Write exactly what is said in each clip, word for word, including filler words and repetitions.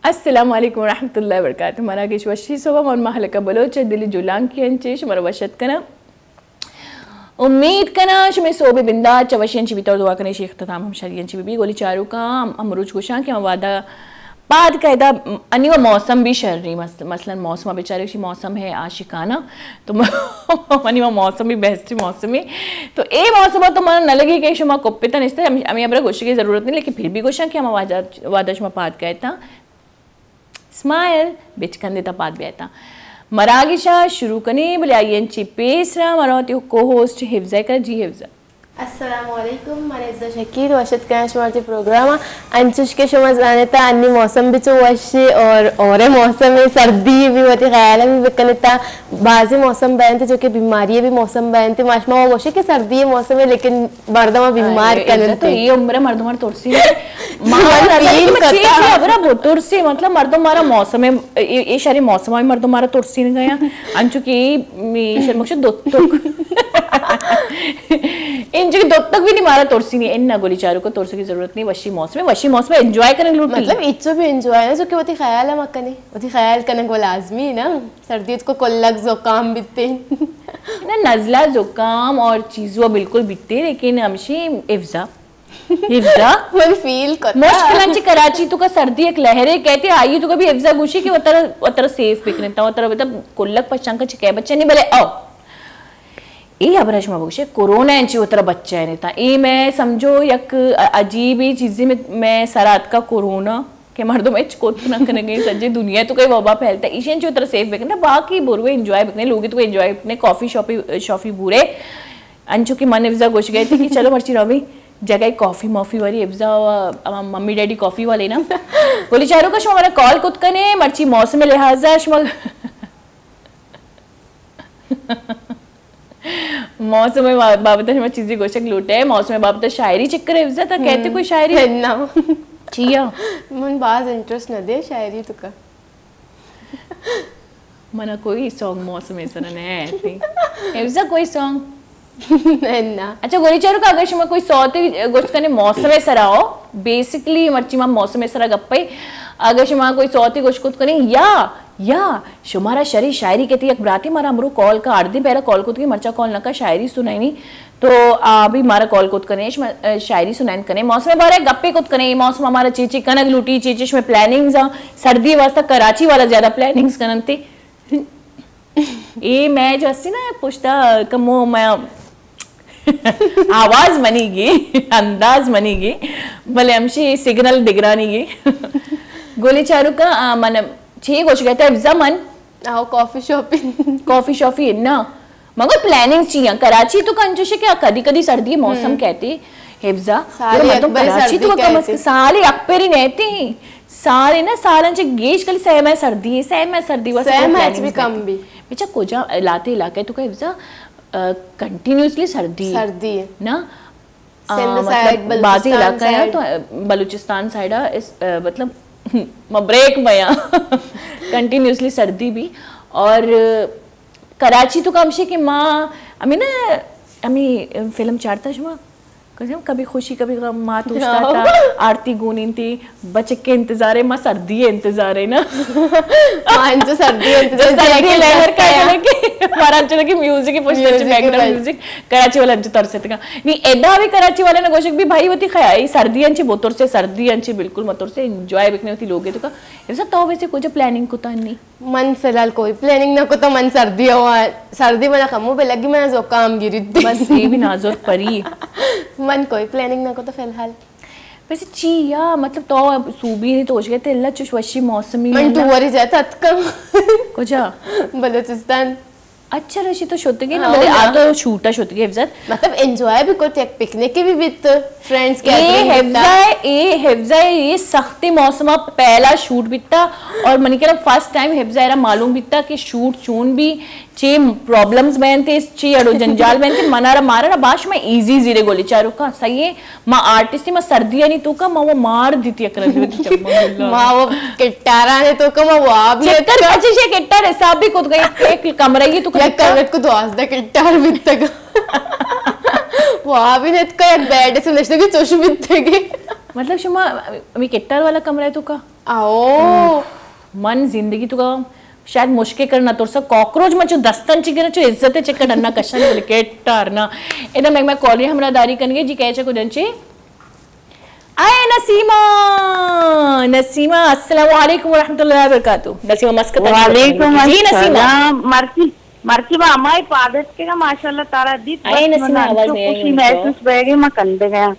अस्सलाम वालेकुम रहमतुल्लाहि व बरकातुहू मराकेश वशी सोबा मन महलका बलोच दिली जुलान की अंचेश मर वशत कना उम्मीद कना शमे सोबे बिंदा चवशियन ची बितर दुआ कने शेख तमाम हम शरियन ची बीबी गोली चारू का अमरुज गोशां के वादा बाद कायदा अनिवा मौसम भी शर्री मसलन मौसम बेचारे की मौसम है आशिकाना तो अनिवा मौसम भी बेस्ट मौसम है तो ए मौसम तो मन न लगे कि शुमा कोप्पिता निस्ते हमें अब गोशी की जरूरत नहीं लेकिन फिर भी गोशा कि हम वादा वादा शुमा पाद कहता स्माइल बिचकंदे ता पाद बेता मरागिशा शुरू कने बोले आईएनची पेसरा मराती को होस्ट हिफ्जा का जी हिफ्जा अस्सलामुअलैकुम माने हिफ्जा शकीर वशत का शुमारती प्रोग्राम अंचुश के शुमा जानता अन्नी मौसम बिचो वशे और औरे मौसम में सर्दी भी होती ख्याल भी बकनता बाजी मौसम बनते जो कि बीमारी भी मौसम बनते माशमा वो वशे के सर्दी मौसम है लेकिन मर्दमा बीमार करते तो ये उम्र मर्दमा तुरसी मारा तुरसी मतलब मर्दों मारा मौसम है ये सारे मौसम में मर्दों मारा तुरसी नहीं गया अंचु की शर्मक्ष दो इन जो दो तक भी नहीं मारा तोरसी नहीं इन ना गोली चारू को तोरसी की जरूरत नहीं वशी मौसम में वशी मौसम में एंजॉय करने लूट मतलब इच्छो भी एंजॉय ना जो कि वती ख्याल है मक्कने वती ख्याल करने को लाजमी ना सर्दियों को कोल्लक जुकाम बिते ना नज़ला जुकाम और चीज़ों बिल्कुल बिते लेकिन हमशी इफ्जा इफ्जा मन फील करता मुश्किलांची कराची तो का सर्दी एक लहरे कहते आई तो कभी इफ्जा गुशी की वतर वतर सेफ बिकने ता वतर मतलब कोल्लक पचांका चिके बच्चे नहीं बोले आओ ये अबरश मबुशे कोरोना इंची उतर बच्चा है नेता ये मैं समझो यक अजीब ही चीज़ें में मैं सरात का कोरोना के मर्दों में कोत ना करने गई सज्जे दुनिया तो कई वबा फैलता है ईशन उतर सेफ बिकने बाकी बुरे एंजॉय बिकने लोग तो एंजॉय बिकने कॉफी शॉपी शॉफी बुरे अंचु की मन इफ्जा घुस गए थे कि चलो मर्ची रवि जगह कॉफी मॉफी वाली इफ्जा मम्मी डैडी कॉफी वाले ना बोली चारों का शुमा मेरा कॉल कुत कने मर्ची मौसम लिहाजा शुमा मौसम में बाबत में चीजें गोशक लूटे है मौसम में बाबत शायरी चक्कर है इफ्जा था कहते कोई शायरी है ना चिया मन बाज इंटरेस्ट न दे शायरी तो का मना कोई सॉन्ग मौसम ऐसा नहीं है इफ्जा कोई सॉन्ग ना अच्छा गोली चारू का अगर शुमा कोई सौते गोश्त करने मौसम ऐसा हो बेसिकली मर्ची मां मौसम ऐसा गप्पे अगर शुमा कोई सौते गोश्त कुत करने या या शुमारा शरी शायरी कहती है बराती मारा अमरू कॉल का आठ दिन पहला कॉल कुत की मर्चा कॉल न का शायरी सुनाई नहीं तो अभी मारा कॉल कुत कने शायरी सुनाइन कने मौसम बारे गप्पे कुत कने मौसम हमारा चीची कनक लूटी चीचिश में प्लानिंग्स सर्दी वास्ता कराची वाला ज्यादा प्लानिंग्स करनते ये मैं जो हस्ती ना पुछता कमो मैं आवाज बनेगी अंदाज बनेगी भले हमशी सिग्नल दिगरानी गोली चारू का मन छे कुछ कहता है इफ्जा मन आओ कॉफी शॉपिंग कॉफी शॉफी ना मगर प्लानिंग चाहिए कराची तो कंजूश क्या कदी कदी सर्दी मौसम कहती हिफ्जा कराची तो कम साले अकबरी रहते हैं सारे ना सालन चे गेज कल सहम है सर्दी है सहम है सर्दी वैसे सहम है भी कम भी बेचा कोजा लाते इलाके तो का हिफ्जा कंटिन्यूसली सर्दी सर्दी है ना मतलब बाजी इलाका है तो बलूचिस्तान साइड है मतलब ब्रेक में कंटिन्यूसली सर्दी भी और कराची तो कमशे कि माँ अमी ना अमी फिल्म चारता शुमा कभी खुशी कभी गम माँ तो था आरती गुनी थी बच्चे के इंतजार है माँ सर्दी है इंतजार है ना माँ जो सर्दी है इंतजार है लहर का है कि हमारा अंचल की म्यूजिक की पुष्ट अच्छी बैकग्राउंड म्यूजिक कराची वाला अंचल तरसे था नहीं ऐदा भी कराची वाले ना गोशक भी भाई होती ख्याल सर्दी अंची बोतोर से सर्दी अंची बिल्कुल मतोर से एंजॉय बिकने होती लोगे तो का ऐसा तो वैसे कुछ प्लानिंग को नहीं मन फिलहाल कोई प्लानिंग ना को तो मन सर्दी हुआ सर्दी में कमो पे लगी मैं जो काम गिरी बस ये भी नाजुक परी मन कोई प्लानिंग ना को तो फिलहाल वैसे चिया मतलब तो सूबी नहीं तो हो गए थे अल्लाह चुशवशी मौसमी मन तो वरी जाता अतकम कुछा बलूचिस्तान अच्छा रशी तो शोतगी ना बोले आ तो शूटा शोतगी हिफ्जत मतलब एंजॉय भी करते एक पिकनिक भी विद फ्रेंड्स के ये हिफ्जा ये हिफ्जा ये सख्ती मौसम पहला शूट बिता और मनी के फर्स्ट टाइम हिफ्जा era मालूम बिता कि शूट चून भी चे प्रॉब्लम्स बनते चे अड़ो जंजाल बनते मनारा मारा बाश में इजी जीरे गोली चारू का सही है माँ आर्टिस्ट माँ सर्दी नहीं तो का माँ वो मार देती अकर माँ वो किट्टारा ने तो का माँ वो आप चक्कर अच्छे से किट्टार हिसाब भी खुद गई एक कमरा ही तो कमरत को तो आज तक किट्टार बिता का वो आप ही ने का एक बेड से नशे की चोश बिता के मतलब शुमा अभी किट्टार वाला कमरा है तो का आओ मन जिंदगी तुका शायद मुश्किल करना तो सब कॉकरोच में जो दस्तन चिकन जो इज्जत चिकन अन्ना कशन विकेटर ना इधर मैं मैं कॉल हमरा दारी करेंगे जी कैसे को जंचे आए नसीमा नसीमा अस्सलाम वालेकुम रहमतुल्लाहि व बरकातहू नसीमा मस्कत वालेकुम जी नसीमा मर्सी मर्सी बा हमारी पादत के का माशाल्लाह तारा दी आए नसीमा आवाज नहीं आई खुशी महसूस बैगे मैं कंदे गया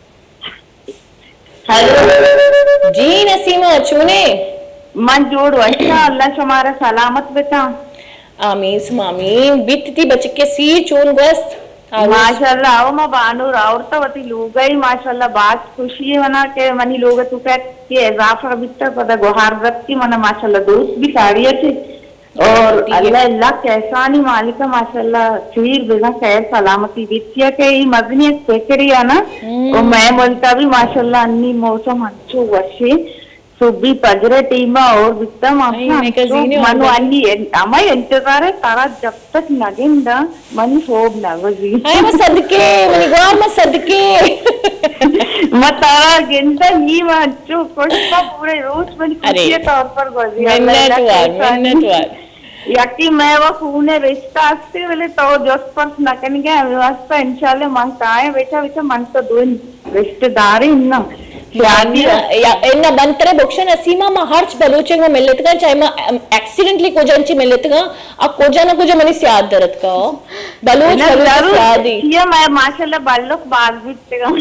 हेलो जी नसीमा चुने मन जोड़ अच्छा अल्लाह तुम्हारा सलामत बेटा आमीन सुमामीन बितती बच के सी चोन गस्त माशाल्लाह आओ मैं बानू राउर तो वती लोग गई माशाल्लाह बात खुशी है वना के मनी लोग तू कह के इजाफा बिता पता गोहार रत की मना माशाल्लाह दोस्त भी साड़ी थे और अल्लाह अल्लाह कैसा नहीं मालिका माशाल्लाह खीर बिना खैर सलामती बितिया के ई मदनी सेकरिया ना और मैं बोलता भी माशाल्लाह अन्नी मौसम अच्छो वशे सुबी पजरे टीमा और बिता मनु अन्नी अम्माई इंतजार है तारा जब तक नगिंदा मनी सोब नगजी हाय मैं सदके मनी गार मैं सदके मैं तारा गिनता नहीं मैं अच्छो कुछ पूरे रोज मनी खुशी तौर पर गोजी मिन्नत वार मिन्नत वार यकी मैं वो खूने रिश्ता आस्ते वाले तो जोश पर नकन गया वास्ता इंशाल्लाह मांगता है बेटा बेटा मन तो दो रिश्तेदार ही ना शादी या इन्ना बंतरे बक्शन असीमा मा हर्च बलोचे में मिलत का चाहे मा एक्सीडेंटली को जनची मिलत का आ को जना को जो मनी सियाद दरत का बलोच बलोच शादी ये मैं माशाल्लाह बालोक बाल बिते का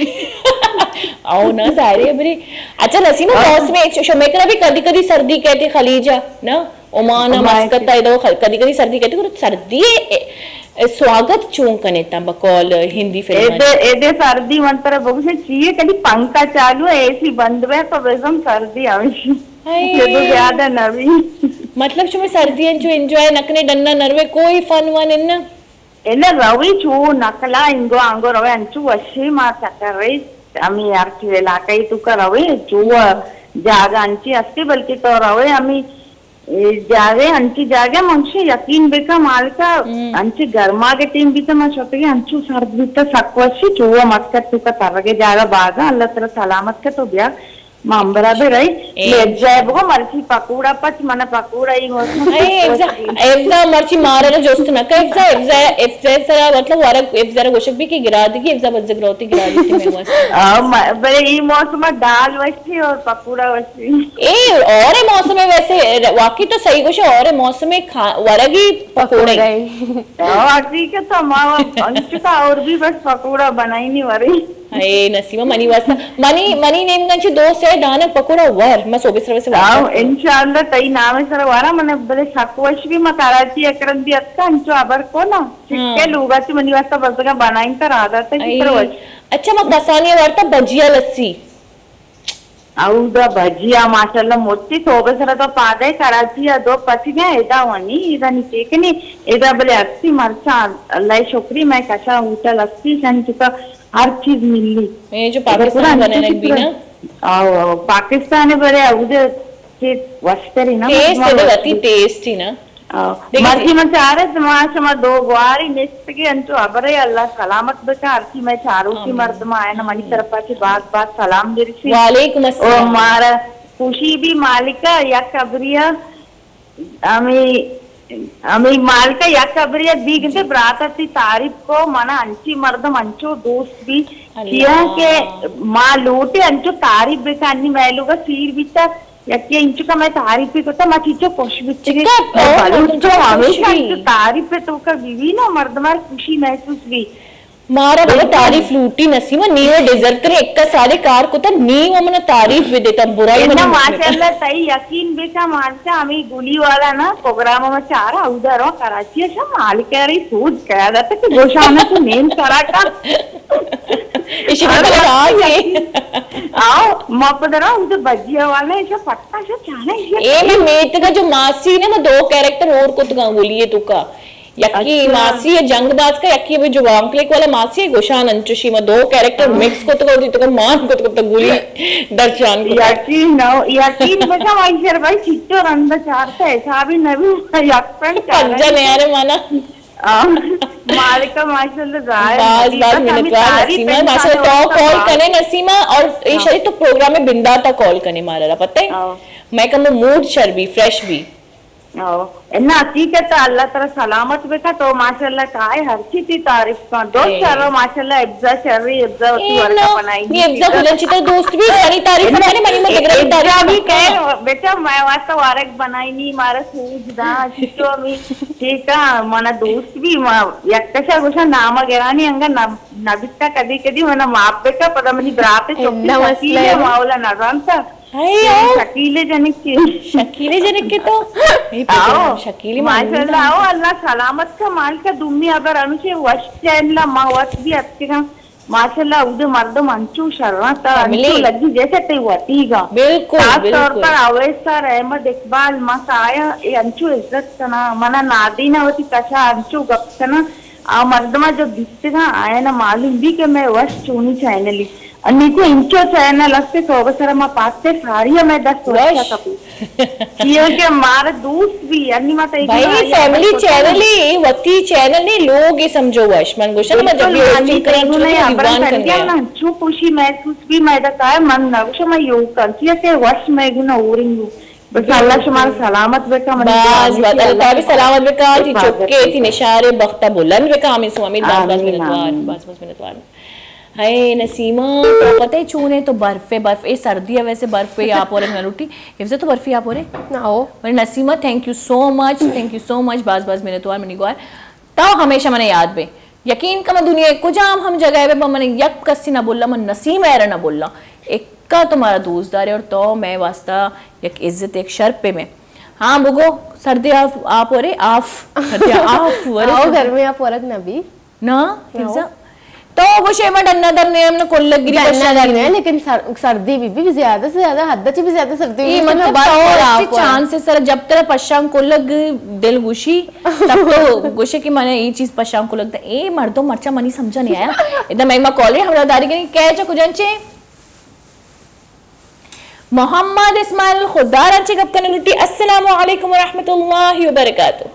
आओ ना सारे बरे अच्छा नसीमा मौसम में शमेकरा भी कदी कदी सर्दी कहते खलीजा ना ओमान मस्कत इधर कदी कदी सर्दी कहते को सर्दी स्वागत चूं कने ता बकौल हिंदी फिल्म एदे एदे सर्दी मंतर बगुसे चाहिए कदी पंखा चालू है एसी बंद है तो बेसम सर्दी आवशी ये तो ज्यादा नवी मतलब जो मैं सर्दी जो एंजॉय नकने डन्ना नरवे कोई फन वन इन्ना इन्ना रवी चू नकला इंगो आंगो रवे अंचू वशी मा चकरे अमी यार की इलाका ही तू का रवे चू जागा अंची अस्ती बल्कि तो रवे अमी जागे अंची जागे मंशी यकीन बेका मालका अंची गर्मा के टीम भी तो मैं छोटे अंचू सर्द भी तो सक्वशी चूहा मत कर तू का तरगे जागा बागा अल्लाह तेरा सलामत के तो ब्याह मांबरा भी रही ले जाए वो मर्ची पकौड़ा पच मना पकौड़ा ही हो एफ्जा मर्ची मारे ना जोस्त ना का एफ्जा एफ्जा एफ्जा सरा मतलब वारा एफ्जा रा गोशक भी की गिरा दी की एफ्जा बज्ज ग्रोती गिरा दी थी मैं बस आ बड़े ई मौसम में दाल वैसी और पकौड़ा वैसी ए और मौसम में वैसे वाकई तो सही कुछ और मौसम में वरगी पकौड़े वाकई के तो मां अंचुका और भी बस पकौड़ा बनाई नहीं वरी ए नसीमा मनी वास्ता मनी मनी नेम गंची दोस्त है दानक पकोड़ा वर मैं सोबे सर्वे से आओ इंशाल्लाह तई नामे सर वारा मने बले साकवश भी म कराची अकरन दी अक्का अंचो अबर को ना चिक्के लुगाची मनी वास्ता बसगा बनाइन तर आदत है कि पर अच्छा म कसानी वार्ता भजिया लस्सी औदा भजिया माशाल्लाह मोची सोबे सर तो पादे कराची दो पची गए एदा वनी इदा नी चेकनी एदा बले अस्सी मरचा अल्लाह शुक्री मैं कसा ऊटा लस्सी संचुका हर चीज मिली मैं जो पाकिस्तान बनाने भी ना आओ पाकिस्तान बड़े उधर के वस्तरी ना टेस्ट है वती टेस्टी ना मर्जी में चारे समाज में दो गुआरी नेस्ट के अंचो अबरे अल्लाह सलामत बचा अर्ची में चारों की मर्द में आए ना मनी तरफा की बात बात सलाम दे रही वालेकुम अस्सलाम और हमारा खुशी भी मालिका या कबरिया हमें हमें मालिका या कबरिया दी गए ब्रातती तारीफ को मना अंची मर्दम अंचो दोस्त भी किया के माँ लोटे अंचो तारीफ बेचा अन्नी मैलूगा सीर बिता यके इंचो का मैं तारीफ भी करता मैं चीज़ों कोशिश भी चीज़ बालूचो हमेशा इंचो तारीफ पे तो का बीवी ना मर्दमार खुशी महसूस भी मारा बड़ा तारीफ लूटी नसीमा नीवे डिजर्व करे एक का सारे कार को तो नीव मना तारीफ भी देता बुराई मना माशाल्लाह तई यकीन बेचा मानता हमें गुली वाला ना प्रोग्राम में चारा उधर हो कराची ऐसा माल कह रही सोच कह रहा था कि गोशाना तो मेन करा का इसी में राज है आओ मापदरा उधर बजिया वाला ऐसा पट्टा ऐसा चाना ये मैं मेट का जो मासी ने मैं दो कैरेक्टर और को तो बोलिए तू का यकी मासी है जंगबाज का यकी अभी जो वांकलेक वाला मासी है गोशान अंचुशी में दो कैरेक्टर मिक्स को तो को तो को मान को तो गोली दर्शन को यकीन नो यकीन बचा भाई सर भाई चिट्टो रंदा चारता ऐसा भी नवी यकपन पंजा ने यार माना मालिका माशाल्लाह जाए बाज बाज मिनटवार नसीमा माशाल्लाह तो कॉल कने नसीमा और ये शरीर तो प्रोग्राम में बिंदा था कॉल कने मारा पता है मैं कम मूड शर भी फ्रेश भी एन्ना हकीकत अल्लाह ताला सलामत बेटा तो माशाल्लाह काय हर चीज की तारीफ कर दोस्त चारो माशाल्लाह इब्जा शर्री इब्जा उसी वर्क बनाई ये इब्जा गुलंची तो दोस्त भी सारी तारीफ करने मनी में दिख रही तारीफ भी कह बेटा मैं वास्ता वारक बनाई नहीं मारा सूज दा चितो मी ठीक है मना दोस्त भी यक्कशा गुशा नाम गेरानी अंगा नबिता कदी कदी मना माप बेटा पता मनी ब्राते चोकी मसले मावला नजानता शकीले जनक के शकीले जनक के तो आओ शकीली माशाल्लाह आओ अल्लाह सलामत का माल का दुम्मी अगर अनुशे वश चैनला मावत भी अच्छे का माशाल्लाह उधर मर्दम अंचू शर्माता अंचू लगी जैसे ते वतीगा बिल्कुल खास तौर पर अवैसा रहमत इकबाल मसाया ये अंचू इज्जत करना मना नादीना होती कशा अंचू गप्पना आ मर्दमा जो दिखते का आया ना मालूम भी कि मैं वश चुनी चैनली నీకు ఇంకో ఛానల్ వస్తే సోగసర మా పాస్తే సారియా मैं दस वर्ष का कपू क्योंकि हमारे दोस्त भी अन्नी माता एक भाई फैमिली चैनल ही वती चैनल नहीं लोग ये समझो वश मन गोशन में जब ये होस्टिंग करन चुने दीवान कर गया ना जो खुशी महसूस भी मैं दा काय मन ना गोश मैं योग करती है से वश में गुना ओरिंग बस अल्लाह शुमार सलामत बेका मन बस बस अल्लाह भी सलामत बेका थी चुपके थी निशारे बख्ता बुलंद बेका आमीन स्वामी दस दस मिनट बस बस मिनट वार हाय नसीमा तो पता है चूने तो बर्फ है बर्फ ये सर्दी है वैसे बर्फ है आप और नरूटी इसे तो बर्फी आप और ना हो पर Nasima thank you so much thank you so much बास बास मेरे तो मनी गोर तो हमेशा मैंने याद बे यकीन का मैं दुनिया को जाम हम जगह पे मैंने यक कसी ना बोलना मैं नसीम है ना बोलना एक का तुम्हारा दोस्तदार है और तो मैं वास्ता एक इज्जत एक शर्त पे मैं हाँ बुगो सर्दी आप आप और आप सर्दी आप घर में आप औरत ना भी ना तो वो शेमा डन्ना दर ने हमने कोल्लक गिरी डन्ना दर ने लेकिन सर, सर्दी भी भी ज्यादा से ज्यादा हद से भी ज्यादा सर्दी ये मतलब बात चांस से सर जब तेरा पश्चांग कोल्लक दिल गुशी तब तो गुशे की माने ये चीज पश्चांग को लगता है ए मर्दों मर्चा मनी समझा नहीं आया एकदम एक बार कॉल है हमरा दारी के क्या है कुजंचे मोहम्मद इस्माइल खुदार अच्छे कब कनेक्टिविटी अस्सलाम वालेकुम व रहमतुल्लाहि व बरकातहू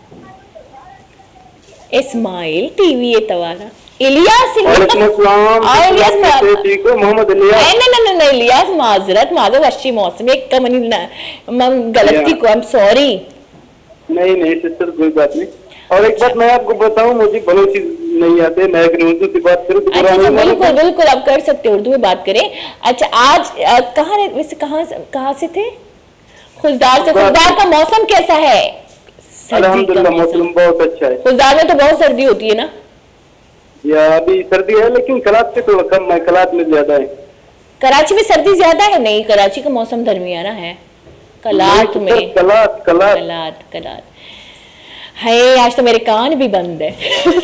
इस्माइल टीवी ये तवारा इलियास इलियास मोहम्मद इलियास नहीं नहीं नहीं इलियास माजरत माजर अच्छी मौसम एक कमनी ना गलती को आई एम सॉरी नहीं नहीं सिस्टर कोई बात नहीं और एक बात मैं आपको बताऊं मुझे बलोची नहीं आते मैं उर्दू की बात करूं तो अच्छा बिल्कुल बिल्कुल आप कर सकते हो उर्दू में बात करें अच्छा आज कहाँ वैसे कहाँ कहाँ से थे खुशदार से खुशदार का मौसम कैसा है अल्हम्दुलिल्लाह मौसम बहुत अच्छा है खुशदार में तो बहुत सर्दी होती है ना या अभी सर्दी है लेकिन कलात से थोड़ा कम है कलात में ज्यादा है कराची में सर्दी ज्यादा है नहीं कराची का मौसम दरमियाना है कलात में कलात कलात कलात कलात है आज तो मेरे कान भी बंद है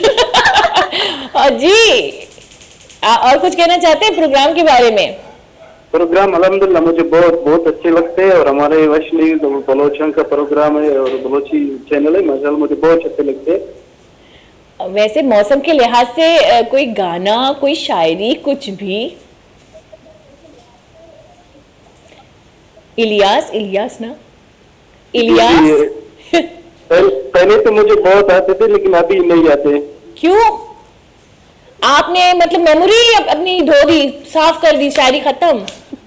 और जी आ, और कुछ कहना चाहते हैं प्रोग्राम के बारे में प्रोग्राम अल्हम्दुलिल्लाह मुझे बहुत बहुत अच्छे लगते हैं और हमारे वश न्यूज बलोचियों का प्रोग्राम है और बलोची चैनल है माशाल्लाह मुझे बहुत अच्छे लगते हैं वैसे मौसम के लिहाज से कोई गाना कोई शायरी कुछ भी इलियास इलियास ना इलियास पहले तो मुझे बहुत आते थे लेकिन अभी नहीं आते क्यों आपने मतलब मेमोरी अपनी धो दी साफ कर दी शायरी खत्म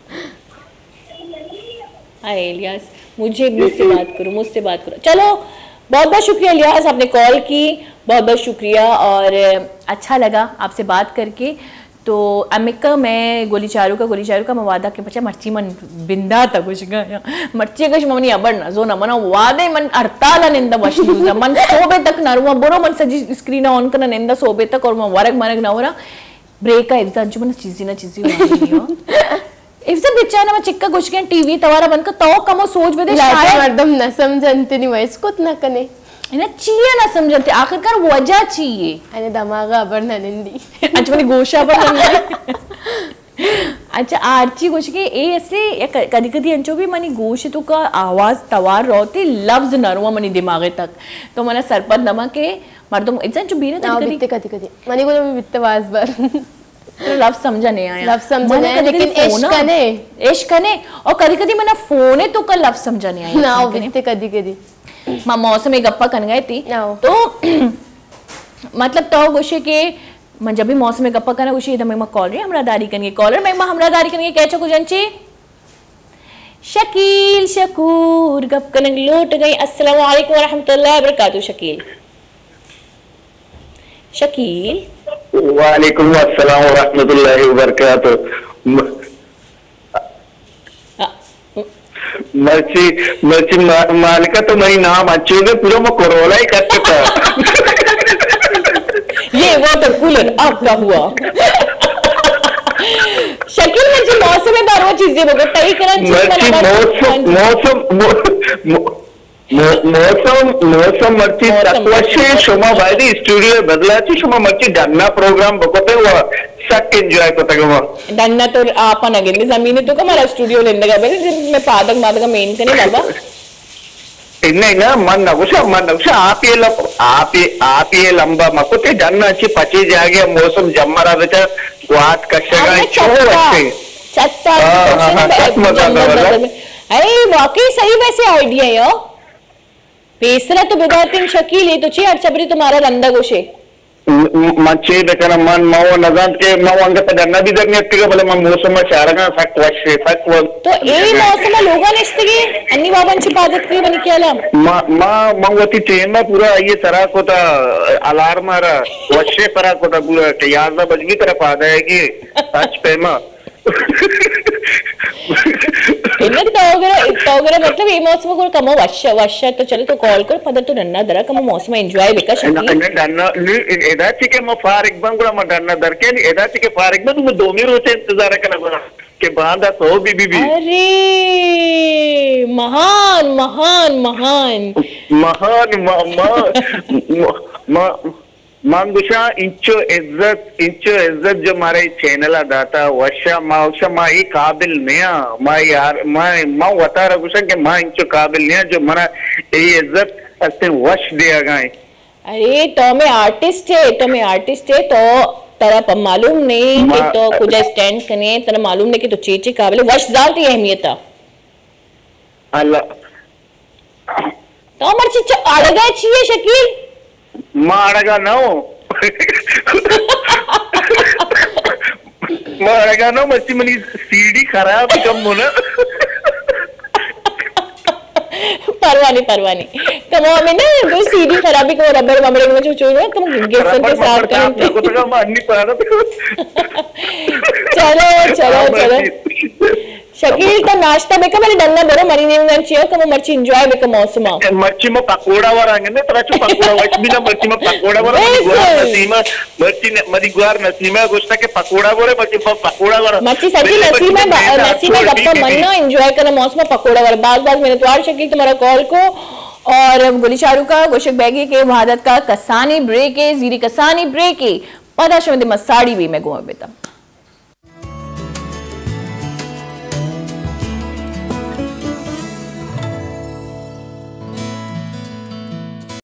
हाय इलियास मुझे मुझसे बात करो मुझसे बात करो चलो बहुत बहुत शुक्रिया इलियास आपने कॉल की बहुत बहुत शुक्रिया और अच्छा लगा आपसे बात करके तो अमिका मैं गोली चारू का गोली चारू का मवादा के बच्चा मर्ची मन बिंदा था कुछ गया मर्ची कुछ मनी अबर ना जो ना मना वादे मन अड़ताला निंदा वशनी मन सोबे तक ना रुआ बोरो मन सजी स्क्रीन ऑन करना निंदा सोबे तक और मैं वरक मरक ना हो रहा ब्रेक का इफ्तार जो मन चीज़ी ना चीज़ी इफ्तार बेचारा मैं चिक्का कुछ के टीवी तवारा बंद का तो कमो सोच बदे शायद मर्दम न समझते नहीं वैस कुछ ना कने इन्हें चाहिए ना समझते आखिरकार वजह चाहिए अने दमागा अबर ना निंदी अच्छा मैंने गोशा पर अच्छा आरची गोश के ए ऐसे कदी कदी अंचो भी मनी गोश तो का आवाज तवार रोते लफ्ज नरुआ मनी दिमागे तक तो मना सरपत नमा के मर्दों इतना जो बीने तक कदी कदी कदी मनी को तो बित्ते आवाज बर तो लफ्ज समझा नहीं आया लफ्ज समझा नहीं लेकिन इश्क कने इश्क कने और कदी कदी मना फोन है तो का लफ्ज समझा नहीं आया ना बित्ते कदी कदी मां मौसम में गप्पा कन गई थी तो मतलब तो गोशे के मैं जब भी मौसम में गप्पा करना उसी इधर मैं कॉल रही हमरा दारी कन के कॉलर मैं हमरा दारी कन के कहचो कुछ अंची शकील शकूर गप कनक लौट गई। अस्सलाम वालेकुम रहमतुल्लाहि व बरकातहू। शकील शकील वालेकुम अस्सलाम व रहमतुल्लाहि व बरकातहू। मर्ची मर्ची मालिका तो मेरी नाम अच्छे में पूरा मैं कोरोना ही करता था। ये वाटर कूलर आपका हुआ। शकील मर्ची मौसम में बारो चीजें बगैर तई करन मौसम मौसम मौसम मौसम मर्ची तत्वशे शोमा भाई स्टूडियो बदलाची शोमा मर्ची डन्ना प्रोग्राम बकोते वो सक एंजॉय करता गवा डन्ना तो आप नगे जमीन तो हमारा स्टूडियो लेने का बेटे मैं पादक मादक मेन करने बाबा इन्ने ना मन नगुशा मन नगुशा आप ये लब आप ये आप ये लंबा मकोते डन्ना अच्छी पची जाएगी मौसम जम्मरा बेटा वाट कशेगा छो अच्छे चत्ता अरे वाकई सही वैसे आइडिया है यो पेसरा तो बेदातिन शकील है तो चे अर्चबरी तुम्हारा रंदा गोशे मच्छी देखना मन माओ नजान के माओ अंगे पदरना भी दरनी अत्ती का भले मन मौसम में चारगा फक वशे फक व तो ए मौसम में लोगा निश्चित अन्नी बाबन छिपादत की बनी क्या लाम मा मा मंगवती ट्रेन में पूरा ये तरह को था अलार्म आ रहा वशे पर को था पूरा तैयार ना बजगी तरफ आ जाएगी आज पे मां इन्हें तो अगर तो अगर मतलब ये मौसम को कम वर्षा वर्षा तो चले तो कॉल कर पता तो नन्ना दरा कम मौसम एंजॉय बेका शकील नन्ना नन्ना एदा चिके म फार एक बंग म नन्ना दर के एदा चिके फार एक बंग म दो मी रोचे इंतजार करना के बांधा सो बीबी भी अरे महान महान महान महान मा मांगुशा इंचो इज्जत इंचो इज्जत जो हमारे चैनल दाता वर्षा माउशा माँ ये काबिल नया माँ यार माँ माँ बता रहा कुछ कि माँ इंचो काबिल नया जो मना ये इज्जत अस्ते वर्ष दिया गए। अरे तो मैं आर्टिस्ट है तो मैं आर्टिस्ट है तो तेरा पर मालूम नहीं कि तो कुछ स्टैंड करने तेरा मालूम नहीं कि तो चीची काबिल वर्ष ज़्यादा अहमियत है। अल्लाह तो मर चीचा आड़गा चाहिए शकील मारेगा ना मारेगा ना मच्छी मनी सीडी खराब कम होना परवानी परवानी कम हमें ना वो सीडी खराबी को रबर ममड़े में जो चोर है कम गेसन के साथ करते को तो कम अन्नी पारा चलो चलो चलो शकील तो नाश्ता बेका मैंने डन्ना बरो मरी नहीं उन्हें चाहिए कम मर्ची एंजॉय बेका मौसम आ मर्ची में पकोड़ा वारांगे ना तरह चु पकोड़ा वाच भी ना मर्ची में पकोड़ा वारा नसीमा मर्ची ने मरी गुआर नसीमा गोश्ता के पकोड़ा वारे मर्ची में पकोड़ा वारा मर्ची सच्ची नसीमा नसीमा गप्पा मन्ना एंजॉय करना मौसम में पकोड़ा वारा बाज बाज मैंने तो आर शकील तुम्हारा कॉल को और गुली शाहरुख का गोशक बैगी के वहादत का कसानी ब्रेक है जीरी कसानी ब्रेक है पता शो दे मसाड़ी भी मैं गुआ बेटा।